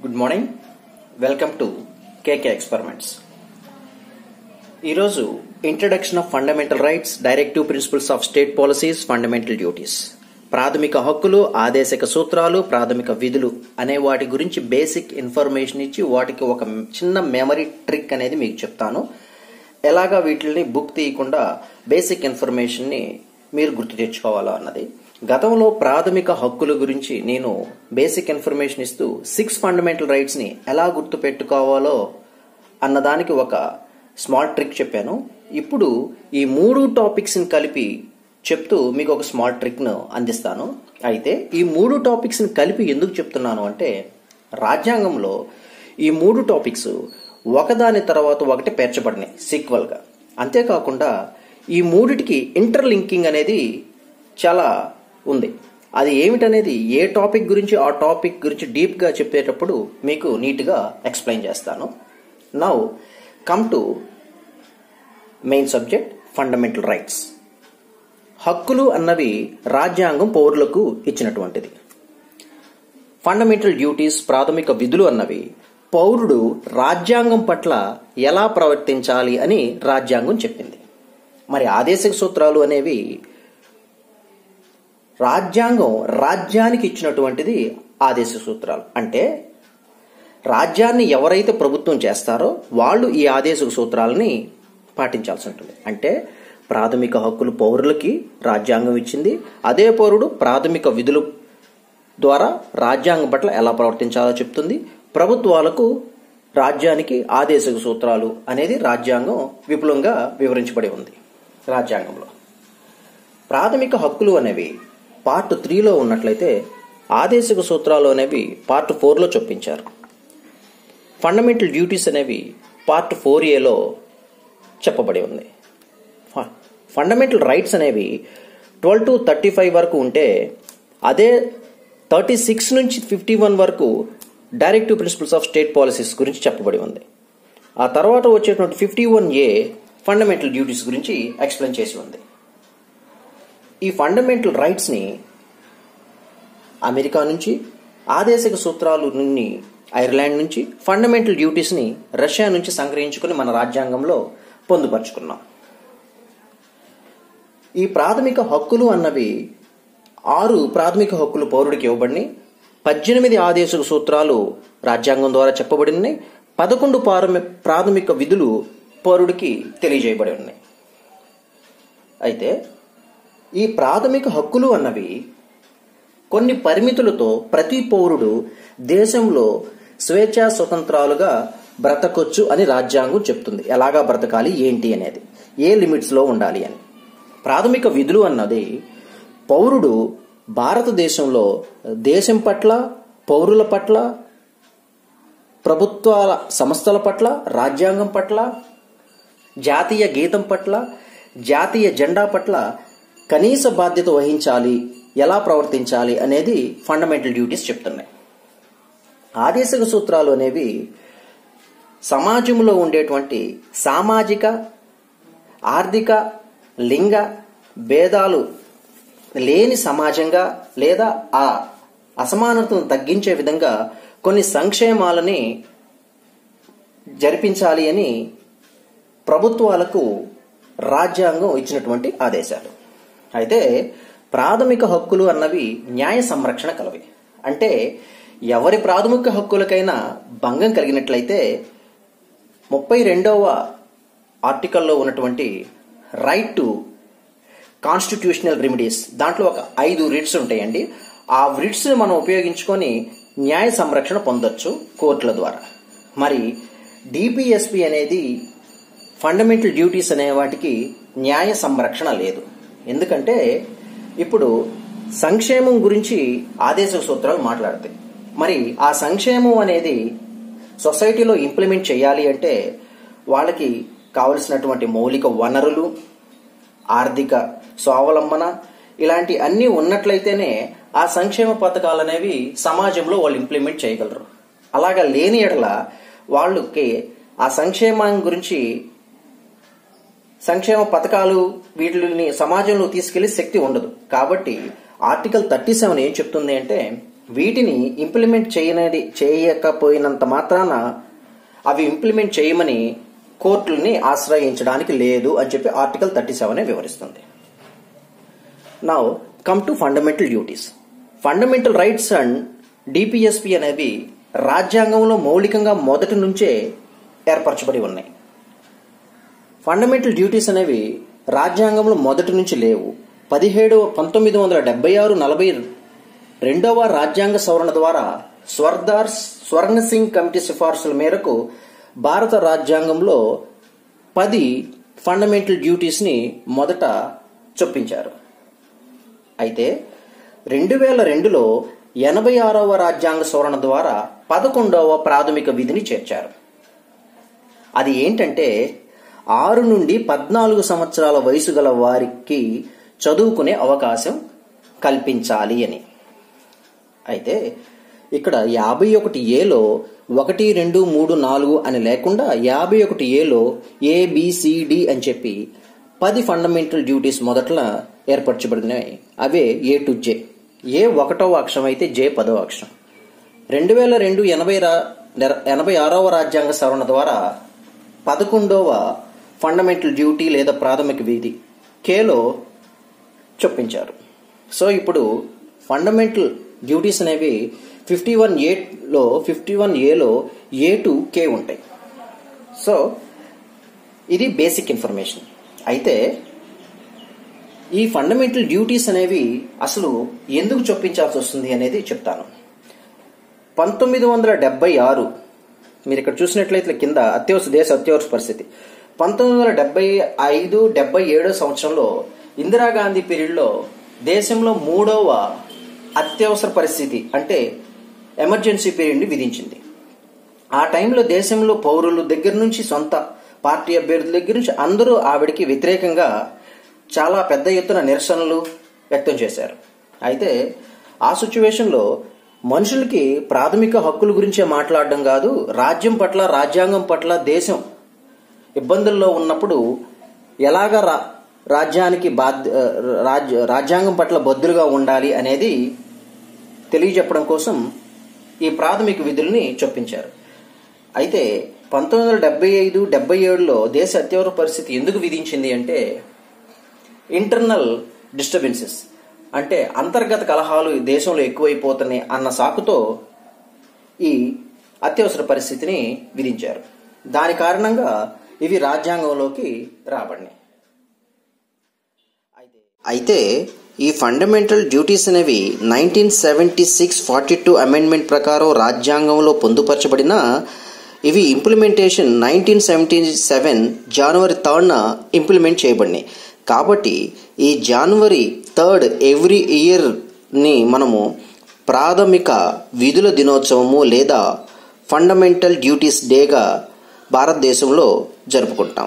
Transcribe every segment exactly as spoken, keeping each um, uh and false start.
Good morning. Welcome to KK experiments. ఈరోజు introduction of fundamental rights, directive principles of state policies, fundamental duties, ప్రాథమిక హక్కులు, ఆదేశక సూత్రాలు, ప్రాథమిక విధులు అనే వాటి గురించి బేసిక్ ఇన్ఫర్మేషన్ ఇచ్చి వాటికి ఒక చిన్న మెమరీ ట్రిక్ అనేది మీకు చెప్తాను. ఎలాగా వీటిని బుక్ తీయకుండా బేసిక్ ఇన్ఫర్మేషన్ని మీరు గుర్తు తెచ్చుకోవాలా అన్నది. గతంలో ప్రాథమిక హక్కుల గురించి నేను బేసిక్ ఇన్ఫర్మేషన్ ఇస్తూ సిక్స్ ఫండమెంటల్ రైట్స్ ని ఎలా గుర్తు పెట్టుకోవాలో అన్నదానికి ఒక స్మాల్ ట్రిక్ చెప్పాను. ఇప్పుడు ఈ మూడు టాపిక్స్ ని కలిపి చెప్తూ మీకు ఒక స్మాల్ ట్రిక్ ను అందిస్తాను. అయితే ఈ మూడు టాపిక్స్ ని కలిపి ఎందుకు చెప్తున్నాను అంటే, రాజ్యాంగంలో ఈ మూడు టాపిక్స్ ఒకదాని తర్వాత ఒకటి పేర్చబడినాయి సీక్వల్ గా. అంతేకాకుండా ఈ మూడిటికి ఇంటర్లింకింగ్ అనేది చాలా ఉంది. అది ఏమిటనేది ఏ టాపిక్ గురించి ఆ టాపిక్ గురించి డీప్ గా చెప్పేటప్పుడు మీకు నీట్ గా ఎక్స్ప్లెయిన్ చేస్తాను. Now come to main subject, fundamental rights. హక్కులు అన్నవి రాజ్యాంగం పౌరులకు ఇచ్చినటువంటిది. ఫండమెంటల్ డ్యూటీస్, ప్రాథమిక విధులు అన్నవి పౌరుడు రాజ్యాంగం పట్ల ఎలా ప్రవర్తించాలి అని రాజ్యాంగం చెప్పింది. మరి ఆదేశక సూత్రాలు అనేవి రాజ్యాంగం రాజ్యానికి ఇచ్చినటువంటిది. ఆదేశ సూత్రాలు అంటే రాజ్యాన్ని ఎవరైతే ప్రభుత్వం చేస్తారో వాళ్ళు ఈ ఆదేశ సూత్రాలని పాటించాల్సి ఉంటుంది. అంటే ప్రాథమిక హక్కులు పౌరులకి రాజ్యాంగం ఇచ్చింది. అదే పౌరుడు ప్రాథమిక విధుల ద్వారా రాజ్యాంగం పట్ల ఎలా ప్రవర్తించాలో చెప్తుంది. ప్రభుత్వాలకు రాజ్యానికి ఆదేశక సూత్రాలు అనేది రాజ్యాంగం విపులంగా వివరించబడి ఉంది. రాజ్యాంగంలో ప్రాథమిక హక్కులు అనేవి పార్ట్ త్రీలో ఉన్నట్లయితే ఆదేశక సూత్రాలు అనేవి పార్ట్ ఫోర్లో చొప్పించారు. ఫండమెంటల్ డ్యూటీస్ అనేవి పార్ట్ ఫోర్ ఏలో చెప్పబడి ఉంది. ఫండమెంటల్ రైట్స్ అనేవి ట్వెల్వ్ టు థర్టీ ఫైవ్ వరకు ఉంటే, అదే థర్టీ సిక్స్ నుంచి ఫిఫ్టీ వన్ వరకు directive principles of state policies గురించి చెప్పబడి ఉంది. ఆ తర్వాత వచ్చేటువంటి fifty one A fundamental duties గురించి ఎక్స్ప్లెయిన్ చేసి ఉంది. ఈ ఫండమెంటల్ రైట్స్ ని అమెరికా నుంచి, ఆదేశక సూత్రాలు నుండి ఐర్లాండ్ నుంచి, ఫండమెంటల్ డ్యూటీస్ ని రష్యా నుంచి సంగ్రహించుకుని మన రాజ్యాంగంలో పొందుపరుచుకున్నాం. ఈ ప్రాథమిక హక్కులు అన్నవి ఆరు ప్రాథమిక హక్కులు పౌరుడికి ఇవ్వబడినాయి. పద్దెనిమిది ఆదేశక సూత్రాలు రాజ్యాంగం ద్వారా చెప్పబడినాయి. పదకొండు ప్రాథమిక విధులు పౌరుడికి తెలియజేయబడి ఉన్నాయి. అయితే ఈ ప్రాథమిక హక్కులు అన్నవి కొన్ని పరిమితులతో ప్రతి పౌరుడు దేశంలో స్వేచ్ఛా స్వతంత్రాలుగా బ్రతకొచ్చు అని రాజ్యాంగం చెప్తుంది. ఎలాగా బ్రతకాలి ఏంటి అనేది, ఏ లిమిట్స్ లో ఉండాలి అని. ప్రాథమిక విధులు అన్నది పౌరుడు భారతదేశంలో దేశం పట్ల, పౌరుల పట్ల, ప్రభుత్వాల సంస్థల పట్ల, రాజ్యాంగం పట్ల, జాతీయ గీతం పట్ల, జాతీయ జెండా పట్ల కనీస బాధ్యత వహించాలి, ఎలా ప్రవర్తించాలి అనేది ఫండమెంటల్ డ్యూటీస్ చెప్తున్నాయి. ఆదేశక సూత్రాలు అనేవి సమాజంలో ఉండేటువంటి సామాజిక, ఆర్థిక, లింగ భేదాలు లేని సమాజంగా లేదా ఆ అసమానతను తగ్గించే విధంగా కొన్ని సంక్షేమాలని జరిపించాలి అని ప్రభుత్వాలకు రాజ్యాంగం ఇచ్చినటువంటి ఆదేశాలు. అయితే ప్రాథమిక హక్కులు అన్నవి న్యాయ సంరక్షణ కలవి. అంటే ఎవరి ప్రాథమిక హక్కులకైనా భంగం కలిగినట్లయితే ముప్పై రెండవ ఆర్టికల్లో ఉన్నటువంటి రైట్ టు కాన్స్టిట్యూషనల్ రెమెడీస్, దాంట్లో ఒక ఐదు రిట్స్ ఉంటాయండి. ఆ రిట్స్ మనం ఉపయోగించుకొని న్యాయ సంరక్షణ పొందొచ్చు కోర్టుల ద్వారా. మరి డిపిఎస్పి అనేది ఫండమెంటల్ డ్యూటీస్ అనే వాటికి న్యాయ సంరక్షణ లేదు. ఎందుకంటే ఇప్పుడు సంక్షేమం గురించి ఆదేశక సూత్రాలు మాట్లాడతాయి. మరి ఆ సంక్షేమం అనేది సొసైటీలో ఇంప్లిమెంట్ చేయాలి అంటే వాళ్ళకి కావలసినటువంటి మౌలిక వనరులు, ఆర్థిక స్వావలంబన ఇలాంటి అన్ని ఉన్నట్లయితేనే ఆ సంక్షేమ పథకాలు అనేవి సమాజంలో వాళ్ళు ఇంప్లిమెంట్ చేయగలరు. అలాగా లేని ఎడల వాళ్ళకి ఆ సంక్షేమం గురించి, సంక్షేమ పథకాలు వీటిని సమాజంలో తీసుకెళ్లే శక్తి ఉండదు. కాబట్టి ఆర్టికల్ థర్టీ సెవెన్ ఏం చెప్తుంది అంటే, వీటిని ఇంప్లిమెంట్ చేయనది చేయకపోయినంత మాత్రాన అవి ఇంప్లిమెంట్ చేయమని కోర్టుల్ని ఆశ్రయించడానికి లేదు అని చెప్పి ఆర్టికల్ థర్టీ సెవెన్ వివరిస్తుంది. Now come to fundamental duties. Fundamental rights and DPSP అనేవి రాజ్యాంగంలో మౌలికంగా మొదటి నుంచే ఏర్పరచబడి ఉన్నాయి. ఫండమెంటల్ డ్యూటీస్ అనేవి రాజ్యాంగంలో మొదటి నుంచి లేవు. పదిహేడు పంతొమ్మిది వందల డెబ్బై ఆరు నలభై రెండవ రాజ్యాంగ సవరణ ద్వారా స్వర్దార్ స్వర్ణ సింగ్ కమిటీ సిఫార్సుల మేరకు భారత రాజ్యాంగంలో పది ఫండమెంటల్ డ్యూటీస్ ని మొదట చొప్పించారు. అయితే రెండు వేల రెండులో ఎనభై ఆరవ రాజ్యాంగ సవరణ ద్వారా పదకొండవ ప్రాథమిక విధిని చేర్చారు. అది ఏంటంటే ఆరు నుండి పద్నాలుగు సంవత్సరాల వయసు గల వారికి చదువుకునే అవకాశం కల్పించాలి అని. అయితే ఇక్కడ యాభై ఒకటి ఏలో ఒకటి రెండు మూడు నాలుగు అని లేకుండా యాభై ఒకటి ఏలో ఏబిసిడి అని చెప్పి పది ఫండమెంటల్ డ్యూటీస్ మొదట్లో ఏర్పరచబడినాయి. అవే ఏ టు జే. ఏ ఒకటవ అక్షరం అయితే జే పదవ అక్షరం. రెండు వేల రెండు ఎనభై ఎనభై ఆరవ రాజ్యాంగ సవరణ ద్వారా పదకొండవ ఫండమెంటల్ డ్యూటీ లేదా ప్రాథమిక విధి కేలో చొప్పించారు. సో ఇప్పుడు ఫండమెంటల్ డ్యూటీస్ అనేవి ఫిఫ్టీ వన్ ఏలో ఫిఫ్టీ వన్ ఏలో ఏ టు కే ఉంటాయి. సో ఇది బేసిక్ ఇన్ఫర్మేషన్. అయితే ఈ ఫండమెంటల్ డ్యూటీస్ అనేవి అసలు ఎందుకు చొప్పించాల్సి వస్తుంది అనేది చెప్తాను. పంతొమ్మిది వందల డెబ్బై ఆరు మీరు ఇక్కడ చూసినట్లయితే కింద అత్యవసర దేశ అత్యవసర పరిస్థితి పంతొమ్మిది వందల డెబ్బై ఐదు డెబ్బై ఏడో సంవత్సరంలో ఇందిరాగాంధీ పీరియడ్లో దేశంలో మూడవ అత్యవసర పరిస్థితి అంటే ఎమర్జెన్సీ పీరియడ్ని విధించింది. ఆ టైంలో దేశంలో పౌరుల దగ్గర నుంచి సొంత పార్టీ అభ్యర్థుల దగ్గర నుంచి అందరూ ఆవిడికి వ్యతిరేకంగా చాలా పెద్ద ఎత్తున నిరసనలు వ్యక్తం చేశారు. అయితే ఆ సిచ్యువేషన్లో మనుషులకి ప్రాథమిక హక్కుల గురించే మాట్లాడడం కాదు, రాజ్యం పట్ల రాజ్యాంగం పట్ల దేశం ఇబ్బందుల్లో ఉన్నప్పుడు ఎలాగా రా రాజ్యానికి బాధ్య రాజ్య రాజ్యాంగం పట్ల బద్దులుగా ఉండాలి అనేది తెలియజెప్పడం కోసం ఈ ప్రాథమిక విధుల్ని చొప్పించారు. అయితే పంతొమ్మిది వందల డెబ్బై ఐదు డెబ్బై ఏడులో దేశ అత్యవసర పరిస్థితి ఎందుకు విధించింది అంటే ఇంటర్నల్ డిస్టర్బెన్సెస్ అంటే అంతర్గత కలహాలు దేశంలో ఎక్కువైపోతున్నాయి అన్న సాకుతో ఈ అత్యవసర పరిస్థితిని విధించారు. దాని కారణంగా ఇవి రాజ్యాంగంలోకి రాబడినాయి. అయితే ఈ ఫండమెంటల్ డ్యూటీస్ అనేవి nineteen seventy six forty two amendment ప్రకారం రాజ్యాంగంలో పొందుపరచబడిన ఇవి ఇంప్లిమెంటేషన్ నైన్టీన్ సెవెంటీ సెవెన్ జనవరి థర్డ్న ఇంప్లిమెంట్ చేయబడినాయి. కాబట్టి ఈ జనవరి థర్డ్ ఎవ్రీ ఇయర్ని మనము ప్రాథమిక విధుల దినోత్సవము లేదా ఫండమెంటల్ డ్యూటీస్ డేగా భారతదేశంలో జరుపుకుంటాం.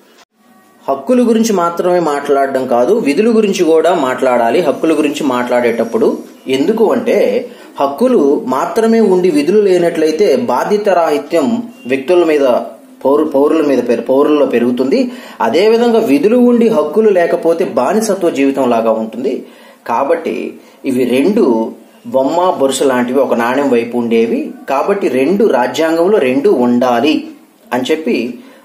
హక్కుల గురించి మాత్రమే మాట్లాడడం కాదు, విధుల గురించి కూడా మాట్లాడాలి. హక్కుల గురించి మాట్లాడేటప్పుడు ఎందుకు అంటే హక్కులు మాత్రమే ఉండి విధులు లేనట్లయితే బాధ్యత రాహిత్యం వ్యక్తుల మీద పౌరు పౌరుల మీద పౌరుల్లో పెరుగుతుంది. అదేవిధంగా విధులు ఉండి హక్కులు లేకపోతే బానిసత్వ జీవితం లాగా ఉంటుంది. కాబట్టి ఇవి రెండు బొమ్మ బొరుసు లాంటివి, ఒక నాణ్యం వైపు ఉండేవి. కాబట్టి రెండు రాజ్యాంగంలో రెండు ఉండాలి అని చెప్పి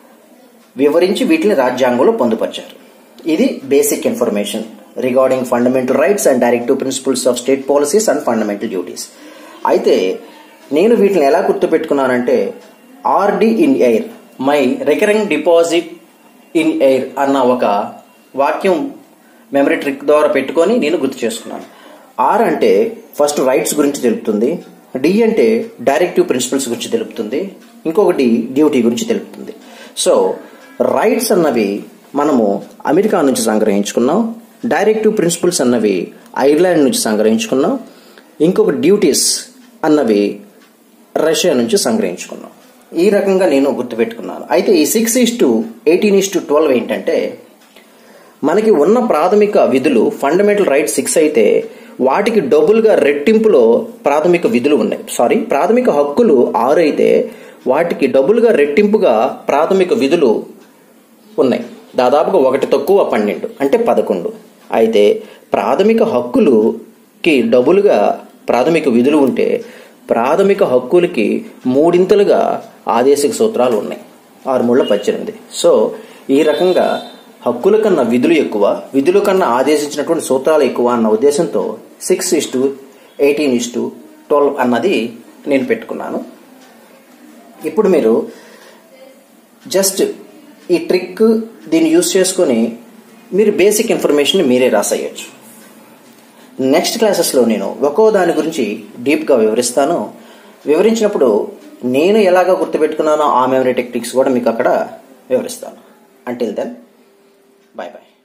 వివరించి వీటిని రాజ్యాంగంలో పొందుపరిచారు. ఇది basic information regarding fundamental rights and directive principles of state policies and fundamental duties. అయితే నేను వీటిని ఎలా గుర్తుపెట్టుకున్నానంటే RD in air my recurring deposit in air అన్న ఒక వాక్యం మెమరీ ట్రిక్ ద్వారా పెట్టుకొని నేను గుర్తు చేసుకున్నాను. ఆర్ అంటే ఫస్ట్ రైట్స్ గురించి తెలుపుతుంది, డి అంటే డైరెక్టివ్ ప్రిన్సిపల్స్ గురించి తెలుపుతుంది, ఇంకొకటి డ్యూటీ గురించి తెలుపుతుంది. సో రైట్స్ అన్నవి మనము అమెరికా నుంచి సంగ్రహించుకున్నాం, డైరెక్టివ్ ప్రిన్సిపల్స్ అన్నవి ఐర్లాండ్ నుంచి సంగ్రహించుకున్నాం, ఇంకొక డ్యూటీస్ అన్నవి రష్యా నుంచి సంగ్రహించుకున్నాం. ఈ రకంగా నేను గుర్తుపెట్టుకున్నాను. అయితే ఈ six is to eighteen is to twelve ఏంటంటే మనకి ఉన్న ప్రాథమిక విధులు ఫండమెంటల్ రైట్స్ సిక్స్ అయితే వాటికి డబుల్గా రెట్టింపులో ప్రాథమిక విధులు ఉన్నాయి. సారీ ప్రాథమిక హక్కులు ఆరు అయితే వాటికి డబుల్గా రెట్టింపుగా ప్రాథమిక విధులు ఉన్నాయి. దాదాపుగా ఒకటి తక్కువ పన్నెండు అంటే పదకొండు. అయితే ప్రాథమిక హక్కులుకి డబుల్గా ప్రాథమిక విధులు ఉంటే ప్రాథమిక హక్కులకి మూడింతలుగా ఆదేశిక సూత్రాలు ఉన్నాయి. ఆరు మూడుల పద్దెనిమిది. సో ఈ రకంగా హక్కుల కన్నా విధులు ఎక్కువ, విధుల కన్నా ఆదేశించినటువంటి సూత్రాలు ఎక్కువ అన్న ఉద్దేశంతో six is to eighteen is to twelve అన్నది నేను పెట్టుకున్నాను. ఇప్పుడు మీరు జస్ట్ ఈ ట్రిక్ దీన్ని యూజ్ చేసుకొని మీరు బేసిక్ ఇన్ఫర్మేషన్ మీరే రాసేయచ్చు. నెక్స్ట్ క్లాసెస్లో నేను ఒక్కో దాని గురించి డీప్గా వివరిస్తాను. వివరించినప్పుడు నేను ఎలాగ గుర్తుపెట్టుకున్నానో ఆ మెమరీ టెక్నిక్స్ కూడా మీకు అక్కడ వివరిస్తాను. Until then, bye bye.